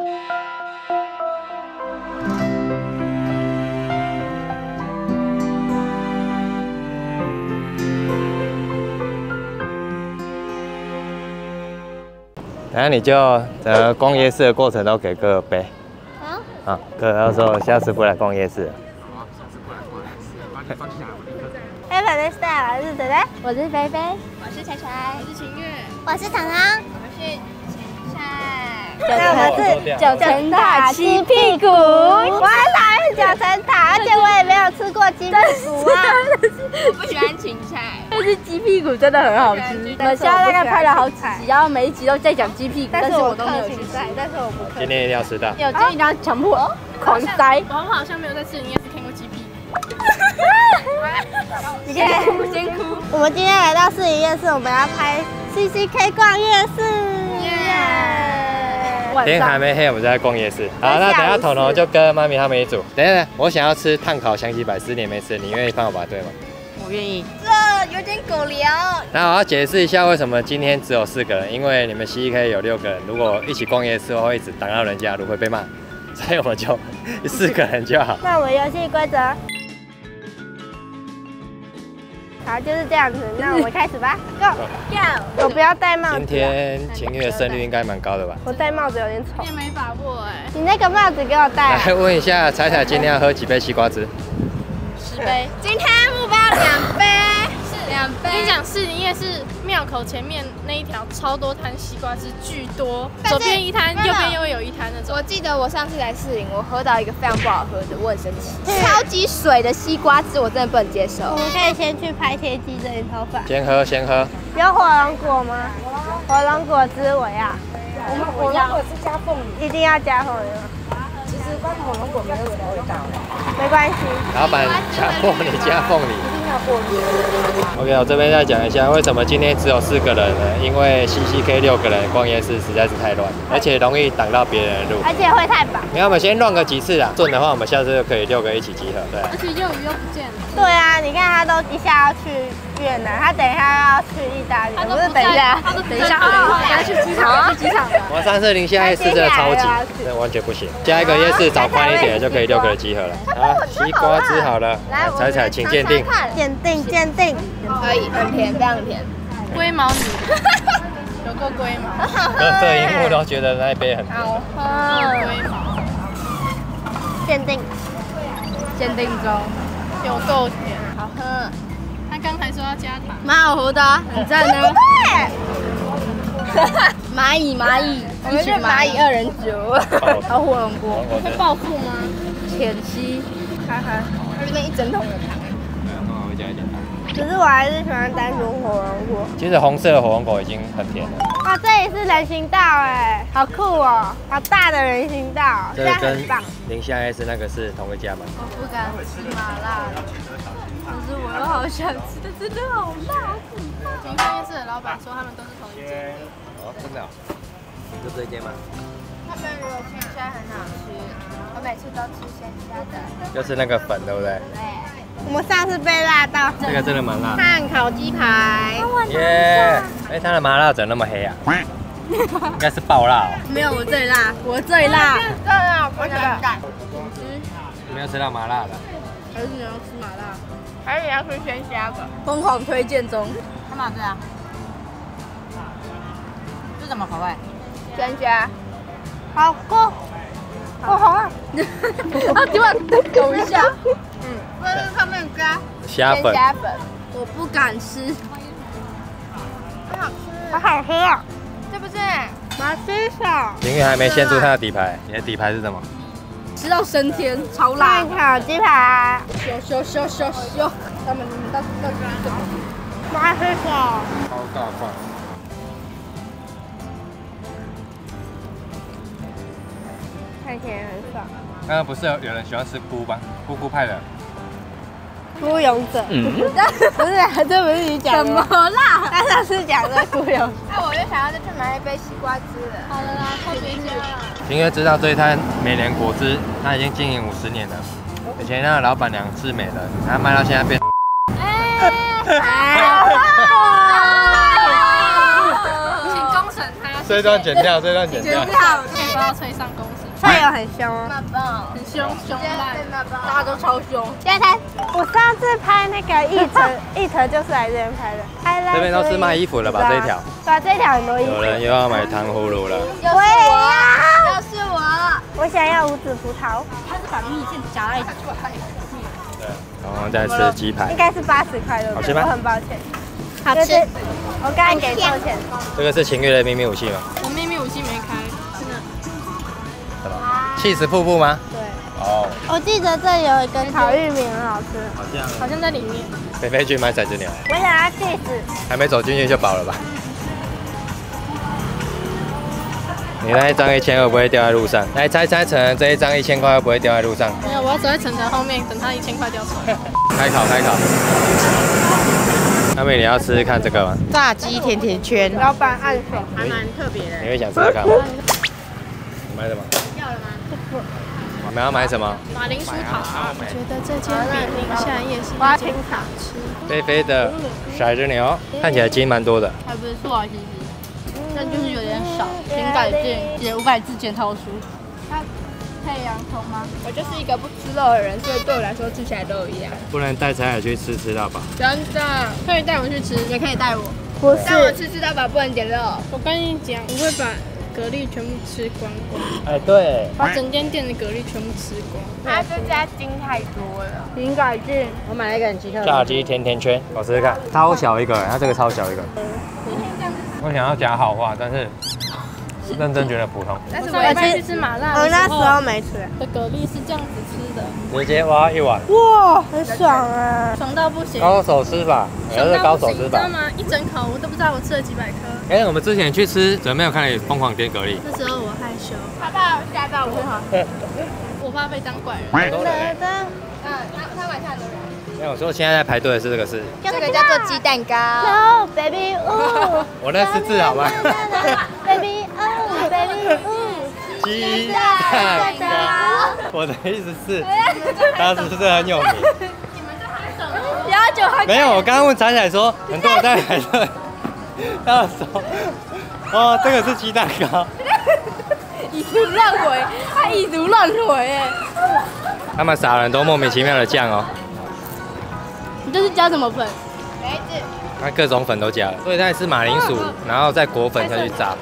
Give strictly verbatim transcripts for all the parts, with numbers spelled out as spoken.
等下你就呃逛夜市的过程都给哥哥背。啊？啊，哥哥说下次不来逛夜市。 好啊，下次不来逛夜市，把你放下来，我立刻。 黑粉的 style 是谁呢？ 我是菲菲， 我是彩彩， 我是晴月， 我是糖糖， 我们是芹菜。 那我们是九层塔鸡屁股。 我很讨厌九层塔，而且我也没有吃过鸡屁股啊。 我不喜欢芹菜， 但是鸡屁股真的很好吃。我们现在大概拍了好几集，然后每一集都在讲鸡屁股，但是我都没有去吃。 但是我不今天一定要吃到。 有今天一定要强迫狂塞。 我们好像没有在士林夜市看过鸡屁股。 你先哭，先哭。我们今天来到士林夜市，我们要拍 C C K 逛夜市。 天还没黑，我们就在逛夜市。好，那等下彤彤就跟妈咪他们一组。等一下，我想要吃炭烤香鸡百丝，你没吃，你愿意帮我拔队吗？ 我愿意。 这有点狗粮。 那我要解释一下为什么今天只有四个人，因为你们 C C K 有六个人，如果一起逛夜市的话，会一直挡到人家的路，会被骂，所以我们就四个人就好。 那我们游戏规则。好，就是这样子。那我们开始吧 ，Go！ 我不要戴帽子。 今天晴月的胜率应该蛮高的吧？ 我戴帽子有点丑。 也没把握哎。 你那个帽子给我戴。 来问一下彩彩，今天要喝几杯西瓜汁？ 十杯。 今天目标两杯，是两杯。 我跟你讲，士林夜市庙口前面那一条超多摊西瓜汁，巨多，左边一摊，右边又有一摊那种。 我记得我上次来士林，我喝到一个非常不好喝的，我很生气，超级水的西瓜汁，我真的不能接受。 我们可以先去拍贴机整理头发。 先喝，先喝。 有火龙果吗？火龙果汁我要。 我们火龙果是加凤梨， 一定要加凤梨吗？ 其实光火龙果没有什么味道， 没关系。 老板加凤梨加凤梨。 一定要过滤。 OK， 我这边再讲一下为什么今天只有四个人呢？因为 C C K 六个人逛夜市实在是太乱，而且容易挡到别人的路， 而且会太饱。 你看我们先乱个几次啊，顺的话我们下次就可以六个一起集合，对、啊。 而且幼鱼又不见了。 对啊，你看他都一下要去越南，他等一下要去意大利，不是等一下， 他都等一下，等一下去机场，去机场了。 我上次宁夏夜市真的超级，那完全不行。加一个夜市找宽一点的就可以六个人集合了。好，西瓜汁好了，来彩彩请鉴定。 鉴定鉴定， 可以，很甜，非常甜。 龟毛女，有够龟毛。 这一幕都觉得那一杯很甜。 好有龟毛。 鉴定， 鉴定中， 有够甜。 好喝。 他刚才说要加糖。 蛮好喝的，很赞呢。蚂蚁蚂蚁， 我们是蚂蚁二人组。 还有火龙果， 会暴富吗？ 甜西， 哈哈，它这边一整桶的糖。 通常会加一点糖。 可是我还是喜欢单纯火龙果。 其实红色的火龙果已经很甜了。 哇，这里是人行道哎，好酷哦，好大的人行道， 这个跟很棒。 宁夏夜市那个是同一家吗？ 我不敢吃麻辣的，可是我又好想吃的，真的好辣。 宁夏夜市的老板说他们都是同一间。 哦，真的、哦？就这一间吗？ 他们如果鲜虾很好吃，我每次都吃鲜虾的。 就是那个粉，对不对？ 对。 我们上次被辣到， 这个真的蛮辣的。 炭烤鸡排， 耶！哎，它的麻辣怎么那么黑啊？应该是爆辣哦。 没有我最辣，我最辣。 真的，我想改。 没有吃到麻辣的。 还是你要吃麻辣？ 还是你要吃鲜虾的？ 疯狂推荐中。 干嘛这样？是什么口味？鲜虾。 好过，好红啊！ 啊，给我抖一下。 嗯，这是上面加虾粉。 虾粉， 我不敢吃。 很好吃， 好好喝啊！ 是不是？ 麻鸡手， 林月还没献出他的底牌，你的底牌是什么？ 吃到升天，超辣。 炭烤鸡排， 咻咻咻咻咻，他们到到这个。 麻鸡手， 超大块。 看起来很爽。 刚刚不是有有人喜欢吃菇吗？菇菇派的。 孤勇者，嗯、不是啊，这不是你讲的吗？ 怎么啦？ 他上次讲的孤勇。 那我就想要再去买一杯西瓜汁了。 好了啦，快回家了。 林月知道这一摊美莲果汁，他已经经营五十年了。以前那个老板娘是美人，他卖到现在变。 请公审他。 这段剪掉，这段剪掉。 剪掉。 都要催上公司。 队友很凶哦， 很凶凶烂， 大家都超凶。 现在我上次拍那个一腾，一腾就是来这边拍的。 这边都是卖衣服的吧？这一条。 对啊，这一条很多衣服。 有人又要买糖葫芦了。 我也要， 就是我。 我想要无籽葡萄。 他是把蜜饯夹在一起。 对，然后再吃鸡排应。该是八十块的， 好吃吗？ 我很抱歉。 好吃。 我刚才给错钱。 这个是秦月的秘密武器吗？ 我秘密武器没开，真的。 什么？气死瀑布吗？ 对。 哦。 我记得这里有一根烤玉米很好吃。 好像。 好像在里面。 菲菲去买骰子鸟。 我想要气死。 还没走进去就饱了吧？你那一张一千会不会掉在路上？来猜猜成这一张一千块会不会掉在路上？ 没有，我要走在晨晨后面，等他一千块掉出来。 开烤开烤。阿妹，你要试试看这个吗？ 炸鸡甜甜圈， 老板暗爽， 还蛮特别的。你会想试试看吗？你买什么？ 要了吗？ 你们要买什么？ 马铃薯烤。我觉得这间比宁夏夜市花青草吃。 菲菲的骰子牛看起来筋蛮多的。 还不错啊，其实。但就是有点少，请改进，写五百字检讨书。它配洋葱吗？ 我就是一个不吃肉的人，所以对我来说吃起来都一样。 不能带彩彩去吃吃到饱。 真的，可以带我去吃， 也可以带我。 不但我是， 吃吃到饱不能点肉。 我跟你讲，我会把蛤蜊全部吃光光， 哎，对。 把整间店的蛤蜊全部吃光。 它这家筋太多了。 请改进。 我买了一个很奇特的。 炸鸡甜甜圈，我试试看。超小一个，它这个超小一个。我想要讲好话，但是认真觉得普通。 但是我上礼拜去吃麻辣我那时的时候候没吃。 的蛤蜊是这样子吃的， 直接挖一碗， 哇，很爽啊！ 爽到不行， 高手吃法，也是爽到不行， 高手吃法你知道。吗？一整口我都不知道我吃了几百颗。 哎，我们之前去吃，怎么没有看你疯狂点蛤蜊？ 那时候我害羞， 怕不好吓到我？ 我怕被当怪人。 很多人欸。 嗯，他他晚上很多人。 没有，我说现在在排队的是这个是， 这个叫做鸡蛋糕。 No baby， 哦我那是字好吗？ ，baby， 哦，baby， 哦， 鸡蛋糕。我的意思是，当时是很有名。 然后就还没有，我刚刚问彩彩说，很多人在排队，他说，哦，这个是鸡蛋糕。 以图乱回，他以图乱回哎。 他们撒了很多莫名其妙的酱哦， 你这是加什么粉？ 梅子。 它各种粉都加了，所以它是马铃薯，然后再裹粉下去炸。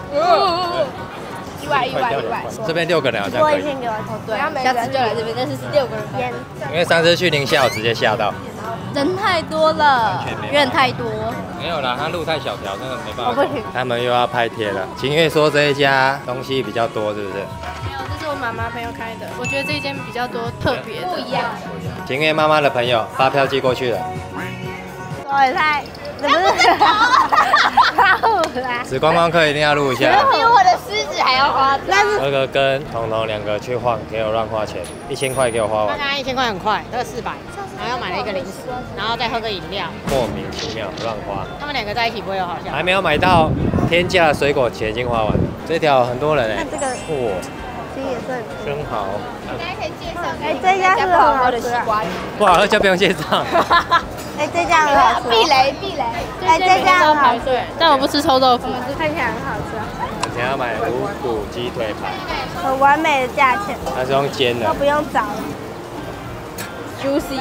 意外意外意外。 这边六个人好像可以， 多一片给我投对。 下次就来这边，但是是六个人份。 因为上次去宁夏我直接吓到。 人太多了，人太多。 没有啦，它路太小条，真的没办法。 我不行。 他们又要拍贴了。秦月说这一家东西比较多，是不是？ 没有，这是我妈妈朋友开的，我觉得这一间比较多特别的，不一样。 秦月妈妈的朋友发票寄过去了。 我也太，不是，好啦。 此观光客一定要录一下。 比我的狮子还要花。 那是哥哥跟彤彤两个去晃，给我乱花钱，一千块给我花完， 刚刚一千块很快，这个四百，然后又买了一个零食，然后再喝个饮料。 莫名其妙乱花。 他们两个在一起不会有好笑。 还没有买到天价的水果，钱已经花完了。这条很多人哎、 那这个哇， 其实也是很真好。 大家可以介绍。 哎，这家是很好吃啊。 不好喝就不用介绍。 哎，这家很好吃。 避雷避雷。 哎，这家很好吃。 对，但我不吃臭豆腐。 看起来很好吃啊。 我想要买五谷鸡腿排， 很完美的价钱， 它是用煎的都。不用找了。 Juicy。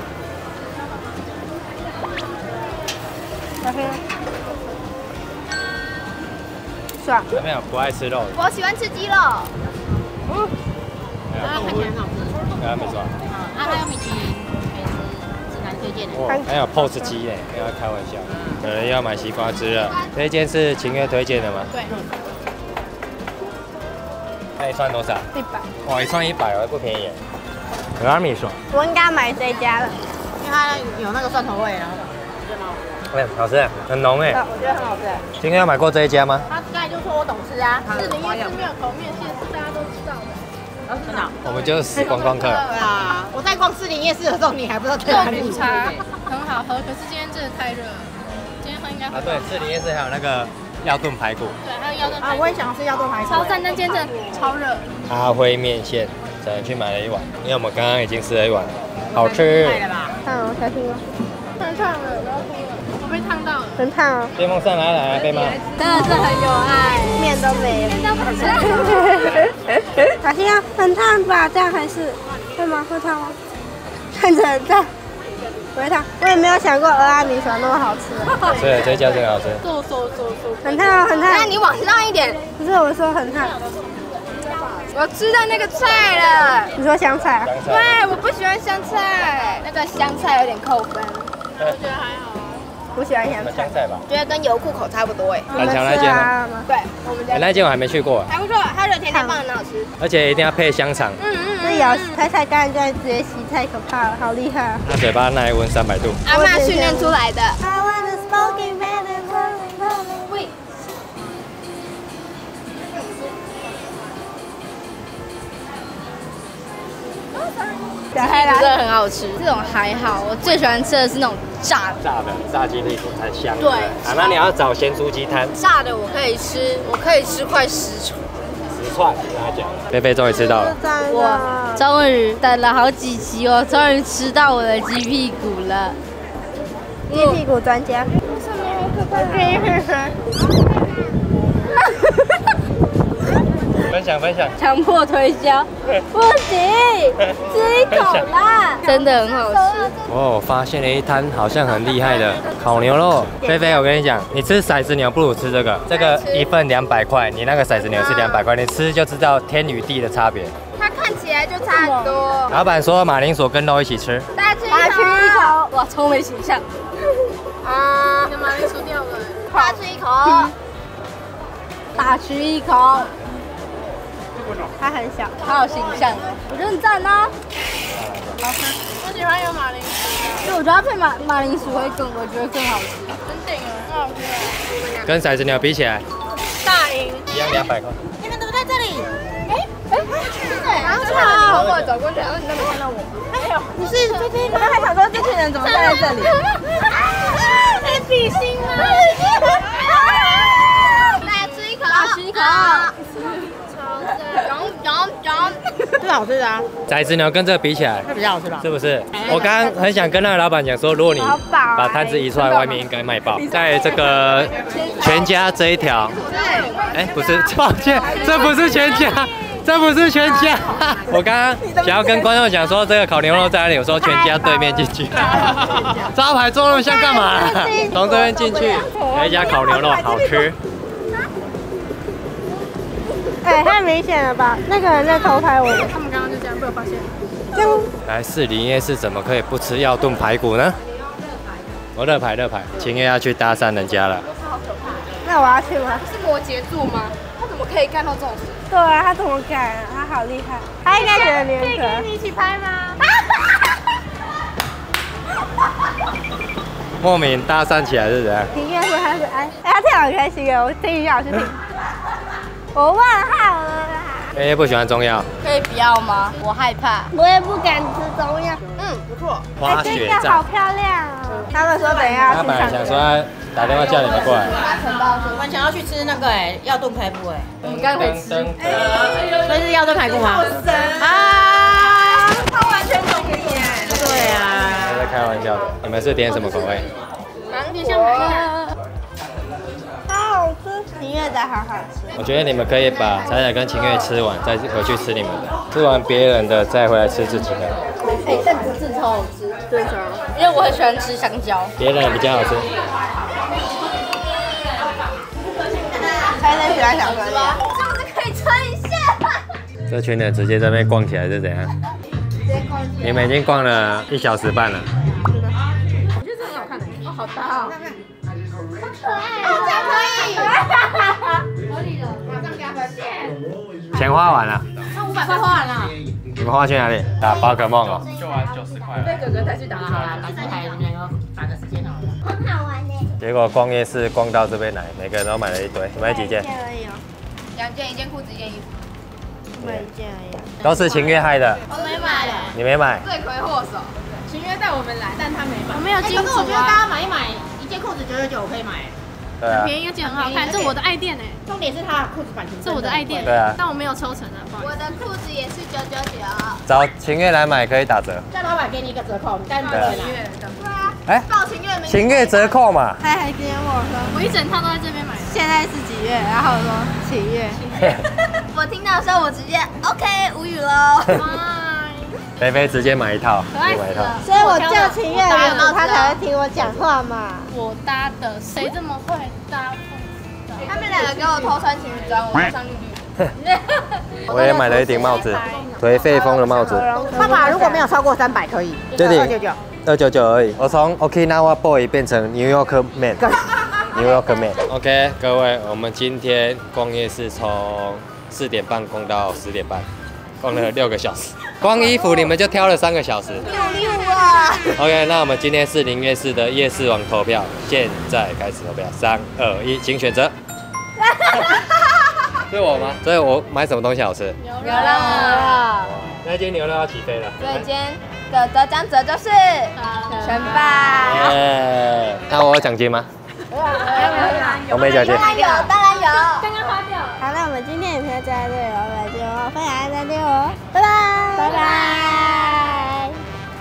爽。 有没有不爱吃肉的？ 我喜欢吃鸡肉。 啊，看起来很好吃。 刚刚没说。 啊，还有米其林美食指南推荐的。 哇，还有 P O S 鸡呢，没有开玩笑。有人要买西瓜汁了，这一间是秦月推荐的吗？ 对。 那一串多少？ 一百。 哇，一串一百哦，不便宜。有阿米爽。 我应该买这家了。 因为它有那个蒜头味，然后哎，好吃，很浓哎。 我觉得很好吃。 今天有买过这一家吗？ 他刚才就说我懂吃啊。 士林夜市庙口面线是大家都知道的。 真的？ 我们就是死观光客。 对啊，我在逛士林夜市的时候，你还不知道在哪里。 豆腐茶很好喝，可是今天真的太热了。今天喝应该啊，对，士林夜市还有那个药炖排骨。 对，还有腰炖啊，我也想吃腰炖排骨。 超赞，但今天真的超热。 阿辉面线，只能去买了一碗，因为我们刚刚已经吃了一碗，好吃。 卖了吧？ 看我才听吗？ 太烫了，我要哭了，我被烫到了。 很烫哦。 电风扇拿来被骂。 真的是很有爱， 面都没了。小心啊，很烫吧？这样还是会吗？会烫吗？看着很烫，不会烫。我也没有想过鹅阿米爽那么好吃。 对，这家真的好吃。 做做做做。 很烫哦，很烫。 那你往上一点。 不是我说很烫。 我吃到那个菜了。 你说香菜啊？ 对，我不喜欢香菜，那个香菜有点扣分。 我觉得还好。 不喜欢香菜。 香菜吧。 觉得跟油库口差不多哎。 板桥那间吗？ 对，我们家。 那间我还没去过。 还不错，它的甜甜棒很好吃。 而且一定要配香肠。 嗯嗯。 这咬菜菜干就直接吸，太可怕了，好厉害啊！ 他嘴巴耐温三百度。 阿嬷训练出来的。 小海真的很好吃，这种还好。我最喜欢吃的是那种炸的， 炸的炸鸡屁股很香。 对啊，那你要找咸猪鸡摊。 炸的我可以吃，我可以吃快十串。 十串，跟他讲。菲菲终于吃到了。 我终于等了好几集，我终于吃到我的鸡屁股了。 鸡屁股专家。上面好可怕。 分享分享， 强迫推销，不行，吃一口啦，真的很好吃。 哦，我发现了一摊好像很厉害的烤牛肉。菲菲，我跟你讲，你吃骰子牛不如吃这个，这个一份两百块，你那个骰子牛是两百块，你吃就知道天与地的差别。 它看起来就差很多。 老板说马铃薯跟肉一起吃， 大家吃一大吃一口。 口，哇，超没形象。 啊， 你的马铃薯掉了。 大吃一口。 大吃一口。 它很小， 好有形象，我觉得很赞啊。 好吃，我喜欢有马铃薯的， 因为我觉得它配马马铃薯会更，我觉得更好吃。 很顶啊，很好吃。 跟骰子牛比起来， 大赢， 一样两百块。 你们怎么在这里？ 哎哎，然后好，我走过去，然后你都没看到我。 哎呦，你是菲菲？我刚才想说这群人怎么站在这里？ 在比心吗？来吃一口， 吃一口。 是好吃的啊， 骰子牛跟这个比起来， 它比较好吃吧？ 是不是？我刚刚很想跟那个老板讲说，如果你把摊子移出来，外面应该卖爆。在这个全家这一条，哎，不是，抱歉，这不是全家，这不是全家。我刚刚想要跟观众讲说，这个烤牛肉在哪里？我说全家对面进去。招牌做那么像干嘛？从这边进去，有一家烤牛肉好吃。 哎，太明显了吧？那个人在偷拍我。 他们刚刚就这样被我发现。 来士林夜市怎么可以不吃药炖排骨呢？我热排热排，秦月要去搭讪人家了。 那我要去吗？ 是摩羯座吗？他怎么可以干到这种事？ 对啊，他怎么敢？他好厉害。他应该觉得你很可爱。 你一起拍吗？ 莫名搭讪起来是怎样？ 秦月说他是哎，哎，他跳很开心哦，我听一下，我去听。我问号了啦。 因为不喜欢中药。 可以不要吗？我害怕。 我也不敢吃中药。 嗯，不错。 滑雪杖。 好漂亮哦。他们说等一下他本来想说要打电话叫你们过来。 我们想要去吃那个哎，要炖排骨哎。 我们刚可以吃。 所以是要炖排骨吗？啊！他完全同意耶。对啊。 在开玩笑的。你们是点什么口味？ 有点像马奶。 好好吃，秦月的好好吃。 我觉得你们可以把彩彩跟秦月吃完，再回去吃你们的，吃完别人的再回来吃自己的。 哎，但不是超好吃，对吗？因为我很喜欢吃香蕉， 别人的比较好吃。 彩彩喜欢小颗粒， 是不是可以穿一下？ 这群人直接在那边逛起来是怎样？你们已经逛了一小时半了。 我觉得这很好看的，哦，好大哦。 哦，这样可以。合理的，马上给他分现。 钱花完了。 那五百块花完了。 你们花去哪里？打宝可梦哦。 就玩九十块。 被哥哥带去打好了，打这台你们两个打个时间好了。 很好玩呢。 结果逛夜市逛到这边来，每个人都买了一堆。你买几件？ 而已哦。 两件，一件裤子，一件衣服。 买一件而已。 都是秦月害的。 我没买。 你没买？ 罪魁祸首。 秦月带我们来，但他没买。我没有哎， 金主可是我觉得大啊。 家买一买，一件裤子九九九我可以买。 对啊。 便宜而且很好看，这我的爱店哎， 重点是它的裤子版型。 这我的爱店。 对啊。 但我没有抽成啊，不好意思。 我的裤子也是九九九。 找秦月来买可以打折。 叫老板给你一个折扣，你带你对啊们来。 对啊。 哎， 报情月没？ 情月折扣嘛。 他还跟我说， 我一整套都在这边买。 现在是几月？然后我说七月。 我听到的时候，我直接 OK 无语喽。 菲菲直接买一套， 可爱买一套。 所以我叫情月圆舞，他才会听我讲话嘛。 我搭的，谁这么会搭？ 他们两个给我偷穿情侣装，我上绿绿。 我也买了一顶帽子，颓废风的帽子。 爸爸如果没有超过三百可以， 对对， 二九九， 二九九而已。我从 Okinawa Boy 变成 New York Man。New York Man。OK， 各位，我们今天逛夜市从四点半逛到十点半，逛了六个小时。光衣服你们就挑了三个小时。 六六啊 OK， 那我们今天士林夜市的夜市王投票，现在开始投票，三二一，请选择。是我吗？所以我买什么东西好吃？ 牛肉。 那今天牛肉要起飞了。 所以今天的得奖者就是全爸。 耶！那我有奖金吗？我没奖金。 当然有，当然有。 刚刚花掉了。 好，那我们今天影片就到这里了，我们就分享再见哦，拜拜，拜拜。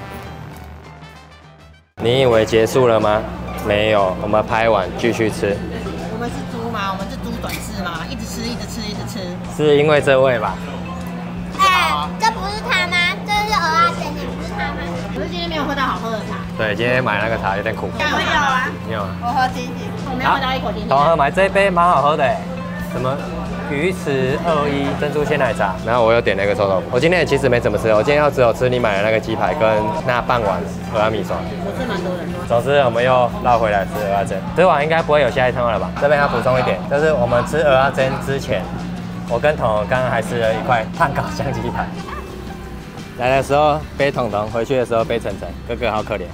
你以为结束了吗？没有，我们拍完继续吃。 我们是猪吗？我们是猪短翅吗？一直吃，一直吃，一直吃。 是因为这位吧？ 哎，这不是他吗？这是鹅啊姐，你不是他吗？ 可是今天没有喝到好喝的茶。 对，今天买那个茶有点苦。 我有啊， 你有吗？ 我喝听听。 我没有喝到一口甜甜。 同喝买这一杯蛮好喝的哎，什么鱼池二一珍珠鲜奶茶，然后我又点了一个臭豆腐。我今天其实没怎么吃，我今天要只有吃你买的那个鸡排跟那半碗鹅阿米刷。 我吃蛮多的。 总之我们又绕回来吃鹅阿珍，吃完应该不会有下一趟了吧？这边要补充一点，就是我们吃鹅阿珍之前，我跟彤彤刚刚还吃了一块炭烤香鸡排。来的时候背彤彤，回去的时候背晨晨，哥哥好可怜。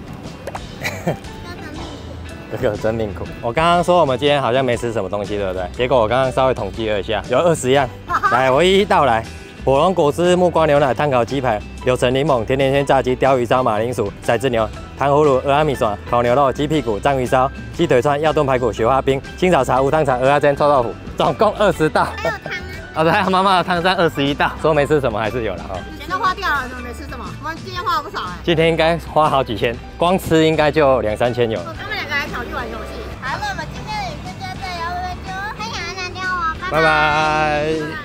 哥哥真命苦。我刚刚说我们今天好像没吃什么东西，对不对？结果我刚刚稍微统计了一下，有二十样。来，我一一道来。火龙果汁、木瓜牛奶、炭烤鸡排、柳橙柠檬、甜甜圈炸鸡、鲷鱼烧、马铃薯、骰子牛、糖葫芦、鹅阿米爽、烤牛肉、鸡屁股、章鱼烧、鸡腿串、药炖排骨、雪花冰、青草茶、无汤茶、鹅阿珍、臭豆腐，总共二十道。还有汤啊？哦，对，还有妈妈的汤占二十一道。说没吃什么还是有了哈。 钱都花掉了，怎么没吃什么？我们今天花了不少哎。 今天应该花好几千，光吃应该就两三千有。 他们两个还跑去玩游戏。 好，那我们今天的影片就到这里，我们就分享到这里哦， 拜拜。